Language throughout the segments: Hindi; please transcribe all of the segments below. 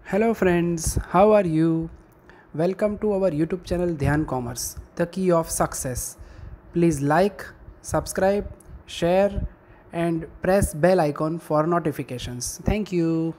Hello friends, how are you? Welcome to our YouTube channel Dhyan Commerce, the key of success. Please like, subscribe, share and press bell icon for notifications. Thank you.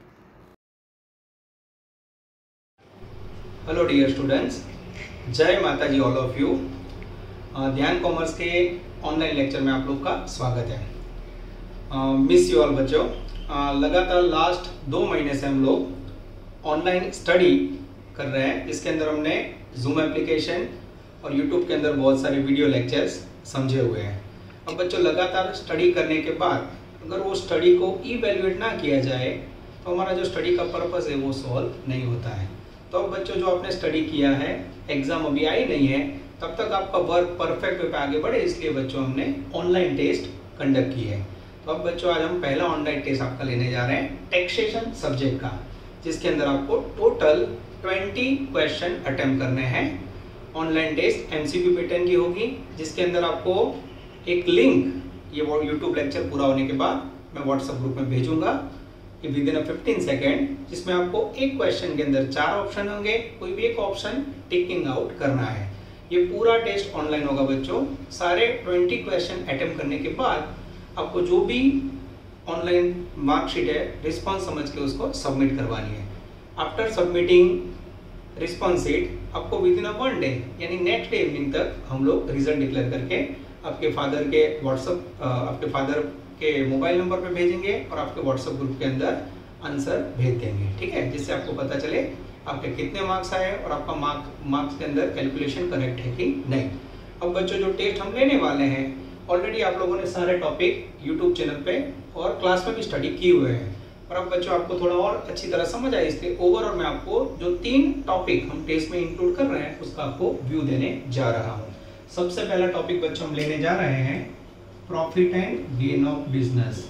Hello dear students, जय माता जी all of you. Dhyan commerce के ऑनलाइन लेक्चर में आप लोग का स्वागत है। मिस यू ऑल बच्चों। लगातार लास्ट 2 महीने से हम लोग ऑनलाइन स्टडी कर रहे हैं, जिसके अंदर हमने जूम एप्लीकेशन और यूट्यूब के अंदर बहुत सारे वीडियो लेक्चर्स समझे हुए हैं। अब बच्चों लगातार स्टडी करने के बाद अगर वो स्टडी को इवेल्युएट ना किया जाए तो हमारा जो स्टडी का पर्पस है वो सॉल्व नहीं होता है। तो अब बच्चों जो आपने स्टडी किया है, एग्जाम अभी आई नहीं है, तब तक आपका वर्क परफेक्ट वे पे आगे बढ़े, इसलिए बच्चों हमने ऑनलाइन टेस्ट कंडक्ट किए हैं। तो अब बच्चों आज हम पहला ऑनलाइन टेस्ट आपका लेने जा रहे हैं टैक्सेशन सब्जेक्ट का, जिसके अंदर आपको टोटल 20 क्वेश्चन अटेम्प्ट करने हैं। ऑनलाइन टेस्ट एमसीक्यू पैटर्न की होगी, जिसके अंदर आपको एक लिंक ये यूट्यूब लेक्चर पूरा होने के बाद मैं व्हाट्सएप ग्रुप में भेजूंगा विद इन 15 सेकेंड, जिसमें आपको एक क्वेश्चन के अंदर 4 ऑप्शन होंगे, कोई भी एक ऑप्शन टिकिंग आउट करना है। ये पूरा टेस्ट ऑनलाइन होगा बच्चों। सारे 20 क्वेश्चन अटेम्प्ट करने के बाद आपको जो भी ऑनलाइन मार्कशीट है रिस्पॉन्स समझ के उसको सबमिट करवानी है। आफ्टर सबमिटिंग रिस्पॉन्स शीट आपको विद इन 1 डे यानी नेक्स्ट डे इवनिंग तक हम लोग रिजल्ट डिक्लेयर करके आपके फादर के आपके फादर के मोबाइल नंबर पे भेजेंगे और आपके व्हाट्सएप ग्रुप के अंदर आंसर भेज देंगे, ठीक है, जिससे आपको पता चले आपके कितने मार्क्स आए और आपका मार्क्स के अंदर कैलकुलेशन करेक्ट है कि नहीं। अब बच्चों जो टेस्ट हम लेने वाले हैं, ऑलरेडी आप लोगों ने सारे टॉपिक यूट्यूब चैनल पे और क्लास में भी स्टडी किए हुए हैं, और अब बच्चों आपको थोड़ा और अच्छी तरह समझ आए, इसलिए ओवरऑल मैं आपको जो 3 टॉपिक हम टेस्ट में इंक्लूड कर रहे हैं उसका आपको व्यू देने जा रहा हूँ। सबसे पहला टॉपिक बच्चों हम लेने जा रहे हैं profit and gain of business.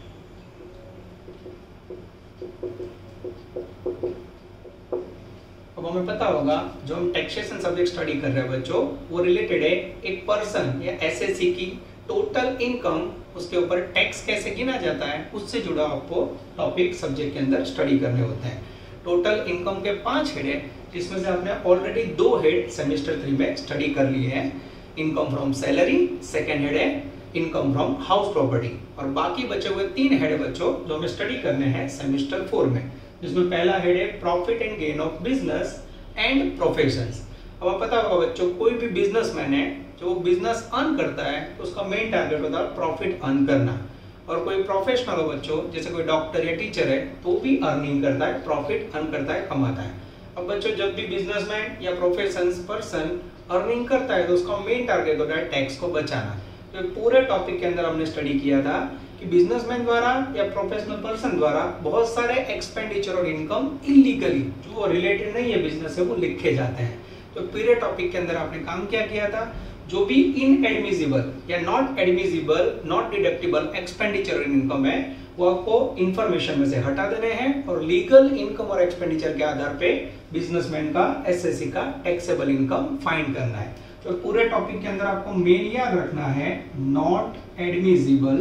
अब हमें पता होगा जो हम टैक्सेशन सब्जेक्ट स्टडी कर रहे हैं बच्चों, वो रिलेटेड है एक पर्सन या एसएससी की टोटल इनकम, उसके ऊपर टैक्स कैसे गिना जाता है, उससे जुड़ा आपको टॉपिक सब्जेक्ट के अंदर स्टडी करने होते हैं। टोटल इनकम के 5 हेड है, जिसमें से आपने ऑलरेडी 2 हेड सेमेस्टर 3 में स्टडी कर लिए हैं। Income from salary, second head है इनकम फ्रॉम हाउस प्रॉपर्टी, और बाकी बचे हुए 3 हेड है बच्चों जो हमें स्टडी करने हैं सेमेस्टर 4 में, जिसमें पहला हेड है profit and gain of business and professions. अब आप पता होगा बच्चों, कोई भी बिजनेसमैन है जो बिजनेस अर्न करता है तो उसका मेन टारगेट होता है प्रॉफिट अर्न करना, और कोई प्रोफेशनल हो बच्चों, जैसे कोई डॉक्टर या टीचर है तो भी अर्निंग करता है, प्रॉफिट अर्न करता है, कमाता है। अब बच्चों जब भी बिजनेसमैन या प्रोफेशनल पर्सन अर्निंग करता है तो उसका मेन टारगेट होता है टैक्स को बचाना। तो पूरे टॉपिक के अंदर हमने स्टडी किया था कि बिजनेसमैन द्वारा या प्रोफेशनल पर्सन द्वारा बहुत सारे एक्सपेंडिचर और इनकम इलीगली जो रिलेटेड नहीं है बिजनेस से वो लिखे जाते हैं। तो पूरे टॉपिक के अंदर आपने काम क्या किया था, जो भी इनएडमिसिबल या not admissible not deductible expenditure और इनकम है वो आपको इंफॉर्मेशन में से हटा देने हैं, और लीगल इनकम और एक्सपेंडिचर के आधार पे बिजनेसमैन का एसएससी का टैक्सेबल इनकम फाइंड करना है। तो पूरे टॉपिक के अंदर आपको मेन याद रखना है not admissible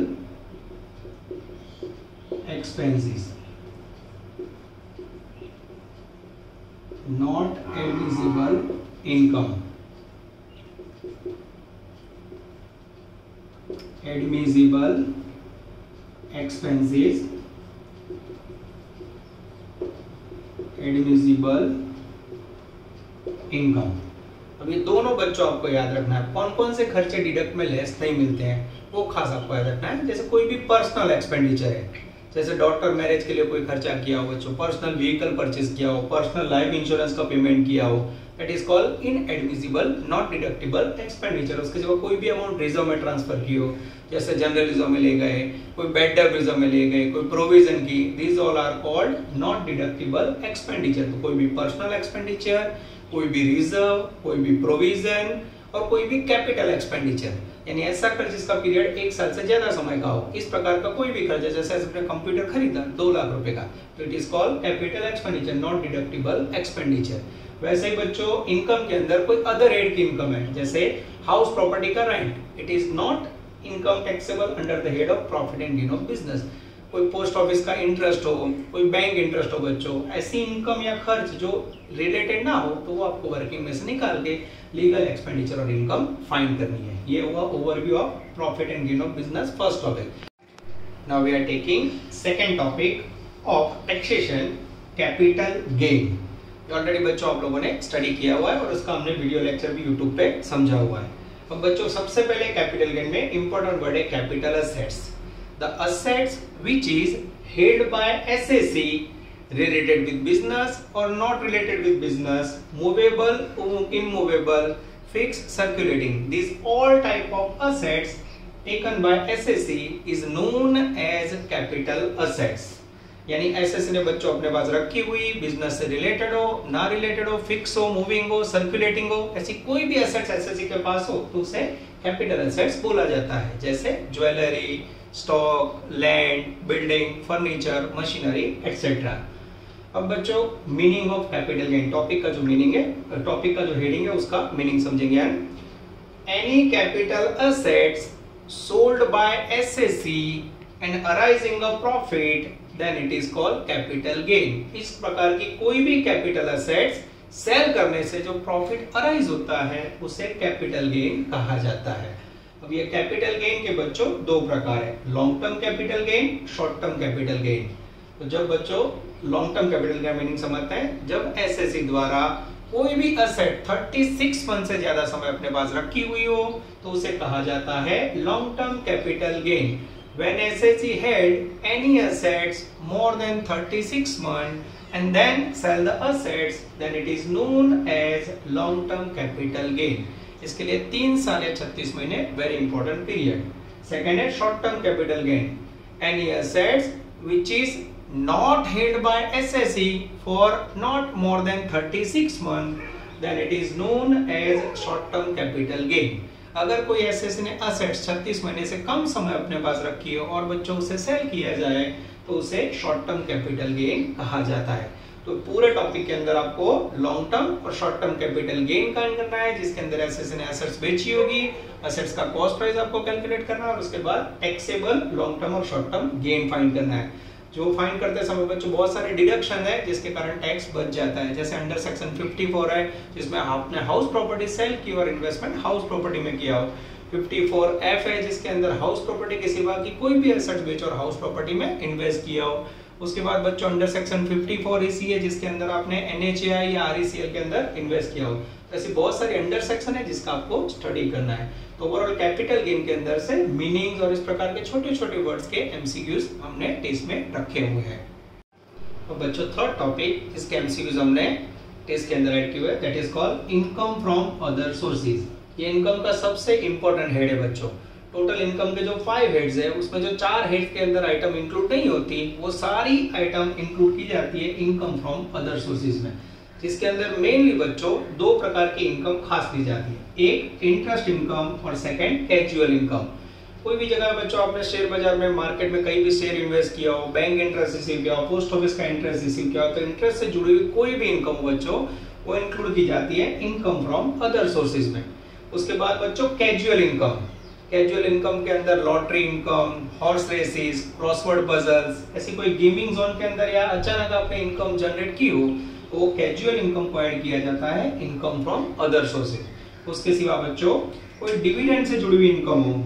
expenses, not admissible income, admissible expenses, admissible income. अब ये दोनों बच्चों आपको याद रखना है। कौन कौन से खर्चे डिडक्ट में लेस नहीं मिलते हैं वो खास आपको याद रखना है। जैसे कोई भी पर्सनल एक्सपेंडिचर है, जैसे डॉक्टर मैरिज के लिए कोई खर्चा किया हो बच्चों, पर्सनल व्हीकल परचेज किया हो, पर्सनल लाइफ इंश्योरेंस का पेमेंट किया हो, that is called inadmissible not deductible expenditure. उसके सिवा कोई भी अमाउंट रिजर्व में ट्रांसफर की हो, जैसे जनरल रिजर्व में ले गए, कोई बेड डेब्ट रिजर्व में ले गए, कोई प्रोविजन की, these all are called not deductible expenditure. तो कोई भी पर्सनल एक्सपेंडिचर, कोई भी रिजर्व, कोई भी प्रोविजन और कोई भी कैपिटल एक्सपेंडिचर, यानी ऐसा खर्च जिसका पीरियड 1 साल से ज्यादा समय का हो, इस प्रकार का कोई भी खर्च, जैसे आपने कंप्यूटर खरीदा 2 लाख रुपए का, तो it is called capital expenditure not deductible expenditure. वैसे ही बच्चों इनकम के अंदर कोई अदर हेड की इनकम है, जैसे हाउस प्रॉपर्टी का rent, it is not income taxable under the head of profit and gain of business. कोई पोस्ट ऑफिस का इंटरेस्ट हो, कोई बैंक इंटरेस्ट हो बच्चों, ऐसी इनकम या खर्च जो रिलेटेड ना हो तो वो आपको वर्किंग में से निकाल के लीगल एक्सपेंडिचर और इनकम फाइंड करनी है। ये हुआ overview of profit and gain of business, first topic. Now we are taking second topic of taxation, capital gain. Already बच्चों आप लोगों ने स्टडी किया हुआ है और उसका हमने वीडियो लेक्चर भी यूट्यूब पे समझा हुआ है। अब बच्चों सबसे पहले कैपिटल गेन में इंपॉर्टेंट वर्ड है capital assets. The assets which is held by SSC related with business or not related with business, movable, immovable, fixed, circulating. These all type of assets taken by SSC is known as capital assets. यानी SSC ने बच्चों अपने पास रखी हुई, बिजनेस से रिलेटेड हो, ना रिलेटेड हो, फिक्स हो, मूविंग हो, सर्कुलेटिंग हो, ऐसी कोई भी एसेट्स SSC के पास हो तो उसे कैपिटल एसेट्स बोला जाता है। जैसे jewellery, stock, land, building, furniture, machinery etcetera. अब बच्चों meaning of capital gain, topic का जो मीनिंग है, टॉपिक का जो हेडिंग है उसका मीनिंग समझेंगे। Any capital assets sold by SSC and arising a profit then it is called capital gain. इस प्रकार की कोई भी कैपिटल असेट्स सेल करने से जो प्रॉफिट अराइज होता है उसे कैपिटल गेन कहा जाता है। अब ये कैपिटल गेन के बच्चों दो प्रकार है, long term capital gain, short term capital gain. तो जब बच्चों लॉन्ग टर्म कैपिटल का मीनिंग समझते हैं, जब एसएससी द्वारा कोई भी असेट 36 मंथ से ज्यादा समय अपने पास रखी हुई हो तो उसे कहा जाता है long term capital gain. When SSC held any assets more than 36 months and then sell the assets, then it is known as long term capital gain. इसके लिए 3 साल या 36 महीने very important period. Second है short term capital gain. Any assets which is not held by SSC for not more than 36 months, then it is known as short term capital gain. अगर कोई एसएससी ने असेट्स 36 महीने से कम समय अपने पास रखी है और बच्चों उसे सेल किया जाए तो उसे शॉर्ट टर्म कैपिटल गेन कहा जाता है। तो पूरे टॉपिक के अंदर आपको लॉन्ग टर्म और शॉर्ट टर्म कैपिटल गेन करना है, जिसके अंदर एसएससी ने एसेट्स बेची होगी, एसेट्स का कॉस्ट प्राइस आपको कैलकुलेट करना है और उसके बाद टैक्सेबल लॉन्ग टर्म और शॉर्ट टर्म गेन फाइंड करना है। जो फाइंड करते समय बच्चों बहुत सारे डिडक्शन है जिसके कारण टैक्स बच जाता है। जैसे अंडर सेक्शन 54 है जिसमें आपने हाउस प्रॉपर्टी सेल की और इन्वेस्टमेंट हाउस प्रॉपर्टी में किया हो। 54F है जिसके अंदर हाउस प्रॉपर्टी के सिवा की कोई भी एसेट्स बेच और हाउस प्रॉपर्टी में इन्वेस्ट किया हो। उसके बाद बच्चों अंडर सेक्शन 54EC है जिसके अंदर आपने NHAI या RECL के अंदर इन्वेस्ट किया हो। ऐसी बहुत सारी अंडर सेक्शन है जिसका आपको स्टडी करना है। तो ओवरऑल कैपिटल गेन के अंदर से मीनिंग्स और इस प्रकार के छोटे छोटे वर्ड्स के एमसीक्यूज हमने टेस्ट में रखे हुए हैं। तो बच्चों थर्ड टॉपिक जिसके एमसीक्यूज हमने टेस्ट के अंदर ऐड किए हुए that is called income from other sources. ये इनकम का सबसे इंपॉर्टेंट हेड है बच्चों। टोटल इनकम के जो 5 हेड्स है उसमें जो 4 हेड्स के अंदर आइटम इंक्लूड नहीं होती वो सारी आइटम इंक्लूड की जाती है इनकम फ्रॉम अदर सोर्सेज में, जिसके अंदर मेनली बच्चों 2 प्रकार की इनकम खास ली जाती है, एक इंटरेस्ट इनकम और सेकंड कैजुअल इनकम। कोई भी जगह बच्चों आपने शेयर बाजार में मार्केट में कहीं भी शेयर इन्वेस्ट किया हो, बैंक इंटरेस्ट रिसीव किया हो, पोस्ट ऑफिस का इंटरेस्ट रिसीव किया हो, तो इंटरेस्ट से जुड़ी हुई कोई भी इनकम हो बच्चों वो इंक्लूड की जाती है इनकम फ्रॉम अदर सोर्सेज में। उसके बाद बच्चों कैजुअल इनकम, कैजुअल इनकम के अंदर lottery income, horse races, crossword puzzles, ऐसी कोई गेमिंग जोन के अंदर या अचानक आपने इनकम जनरेट की हो तो वो कैजुअल इनकम को ऐड किया जाता है इनकम फ्रॉम अदर सोर्सेज। उसके सिवा बच्चों कोई डिविडेंड से जुड़ी हुई इनकम हो,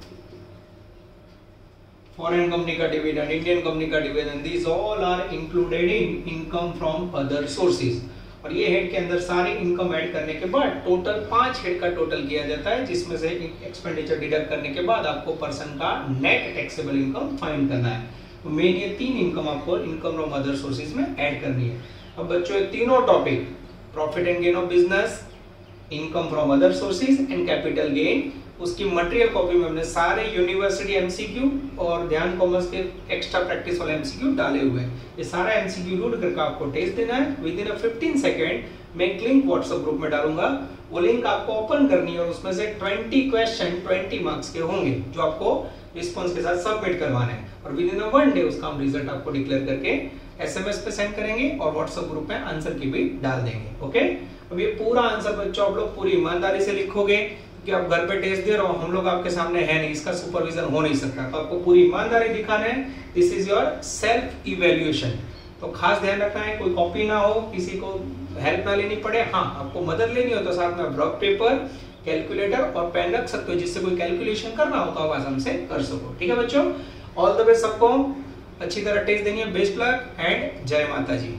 फॉरेन कंपनी का डिविडेंड, इंडियन कंपनी का dividend, these all are included in income from other sources. और ये हेड के अंदर सारी इनकम ऐड करने के बाद टोटल 5 हेड का टोटल किया जाता है, जिसमें से एक्सपेंडिचर डिडक्ट करने के बाद आपको पर्सन का नेट टैक्सेबल इनकम फाइंड करना है। तो मेन ये 3 इनकम आपको इनकम फ्रॉम अदर सोर्सेज में ऐड करनी है। अब बच्चों ये तीनों topic profit and gain of business, income from other sources and capital gain, उसकी मटेरियल कॉपी में हमने सारे यूनिवर्सिटी एमसीक्यू और ध्यान कॉमर्स के एक्स्ट्रा प्रैक्टिस वाले एमसीक्यू डाले हुए हैं। ये सारा एमसीक्यू ढूंढ करके आपको टेस्ट देना है। विद इन 15 सेकेंड मैं एक लिंक व्हाट्सएप ग्रुप में डालूंगा, वो लिंक आपको ओपन करनी है और उसमें से 20 क्वेश्चन 20 मार्क्स के होंगे जो आपको रिस्पॉन्स के साथ सबमिट करवाना है और विद इन 1 डे उसका हम रिजल्ट आपको डिक्लेयर करके SMS पे सेंड करेंगे और व्हाट्सएप ग्रुप में आंसर की भी डाल देंगे। ओके, अब ये पूरा आंसर बच्चों आप लोग पूरी ईमानदारी से लिखोगे, कि आप घर पे टेस्ट दे रहे हो, हम लोग आपके सामने है नहीं, इसका सुपरविजन हो नहीं सकता। तो आपको पूरी ईमानदारी दिखाना है, this is your self evaluation. तो खास ध्यान रखना है, कोई कॉपी ना हो, किसी को हेल्प ना लेनी पड़े। हाँ, आपको मदद लेनी हो तो साथ में रफ पेपर, कैलकुलेटर और पेन रख सकते हो, जिससे कोई कैलकुलेशन करना हो तो आप आसानी से कर सको। ठीक है बच्चों, ऑल द बेस्ट सबको, अच्छी तरह टेस्ट देनी है, बेस्ट लक एंड जय माता जी।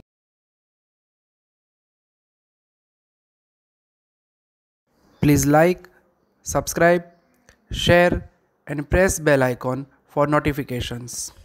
Please like, subscribe, share and press bell icon for notifications.